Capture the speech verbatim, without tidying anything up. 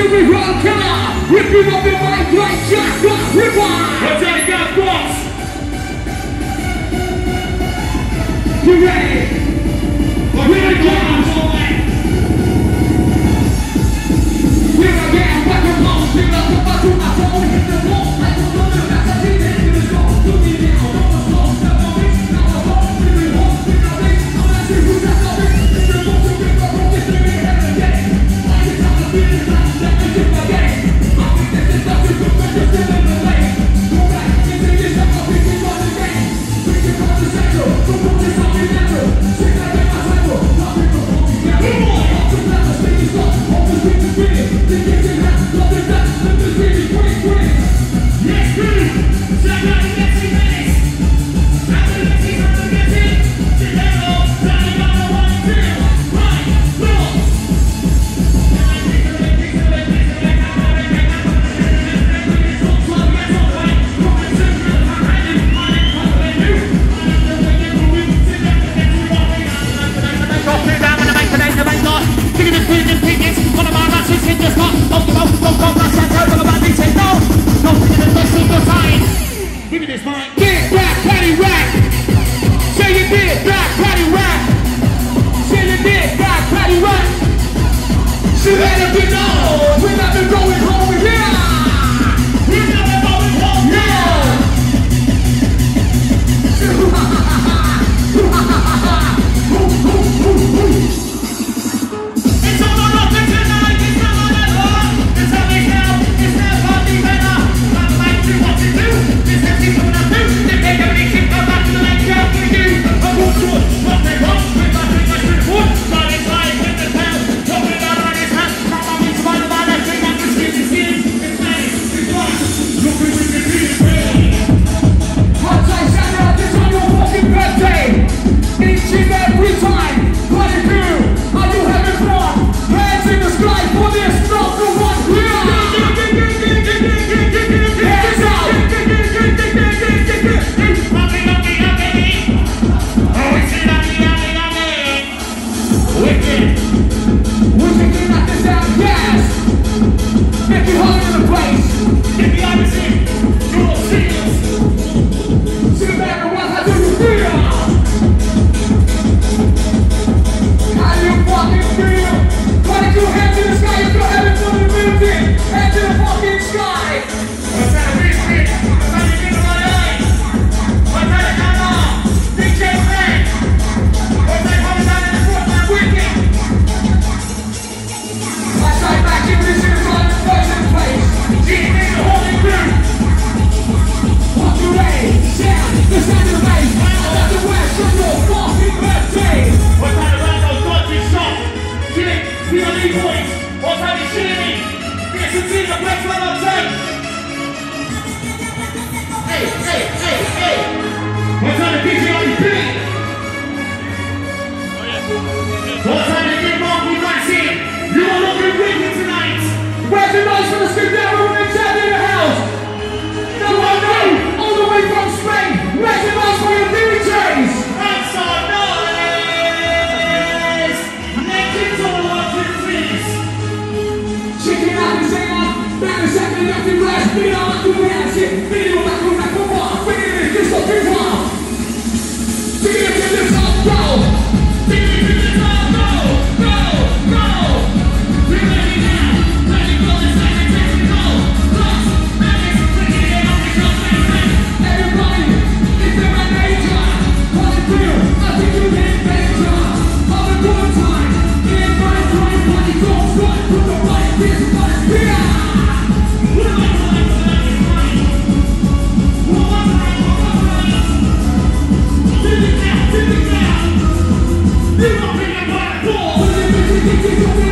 Serial killer, ripping up your mind like Jack the Ripper. What's that got, boss? You ready? Here we go. Here I am, back and forth, pick up the bottle, my phone hit the wall. I don't know the back, I see that it is gone. Look me down, don't slow, step on me. Now I'm home, pick me home, pick up me. I'm not sure who's that on me. It's the most of it, I'm just living in heaven again. I just have to feel it, like that is in my game. I think this is nothing, but I'm just still in the lane. Go back, into this, I'm not picking on the game. Pick it from the central, don't put this on me natural. Shake that in my cycle, nothing but hold me down. Come on, I'm just not a stage stop, hold the street to finish. This is it, nothing that, let this really quick, quick. Yes, good. Check out the next Menace. After the next I'm gonna get it. Together, standing on the one, two, right, go. Give me this mic. Big back, patty rack. Say you did back, patty rack. Say you did back, patty rack. She let it be known. We're not been going home, yeah. We're not been going home, yeah. It's all or nothing tonight. It's not on that long. It's only hell. It's never be better. I'm like to what you do. This is the one I do. They take a big kick back to the leg down for you. I won't do it. What they want. We're not doing much with wood. But it's like in the town. Talking about on his hand. Come on, it's fine about that thing. I'm just getting skin. It's nice. It's fun. Looking with the beat. What's I said out this on your fucking birthday? Each and every time. What you do? Are you having fun? Hands in the sky for this. Not the one clear. Hands out. Wicked. Wicked can knock this down, yes. If you hold in the place. If you haven't seen, you will see us. Sit back and watch how do you feel. How do you fucking feel? Why did you hands in the sky if you're having fun in music? Hands in the fucking sky. What's that reason? What's that you do on the line? What's that come on? D J Frank. What's that coming down in the front of Wicked? Last time back in this is on the first in place. G B the holding group. Walk away, down, the sound of the bass. That's the west of your fucking birthday. What's that around those dodgy shots? Shit, the elite boys. What's that you shitting? Get some team of breaks one on tape. Hey, hey, hey, hey. What's that the D J on the beat? What's that the big monkey dancing? You are looking wicked tonight. Where's the noise for the skin down when we're chatting in the house? No one knows. All the way from Spain. Where's the noise for your D Js? That's our noise. Naked to watch it, please. Chicken out and say up. Menace at the left and last. Video up to the ass. Video back on back on bar. Figure it, this will be far. Figure it, this will go. Figure it, this will go. Go, go. We're ready now. Ready for the second take to go. Plus, Menace, figure it out, it's not fair. Everybody, it's the right nature. What it feel? I think you hit danger. Have a good time. In my time, what it goes right. Put the right this one here. We're like the lights of that is right. One more time, one more time. Sing it now, sing it now. You don't think I'm by the ball.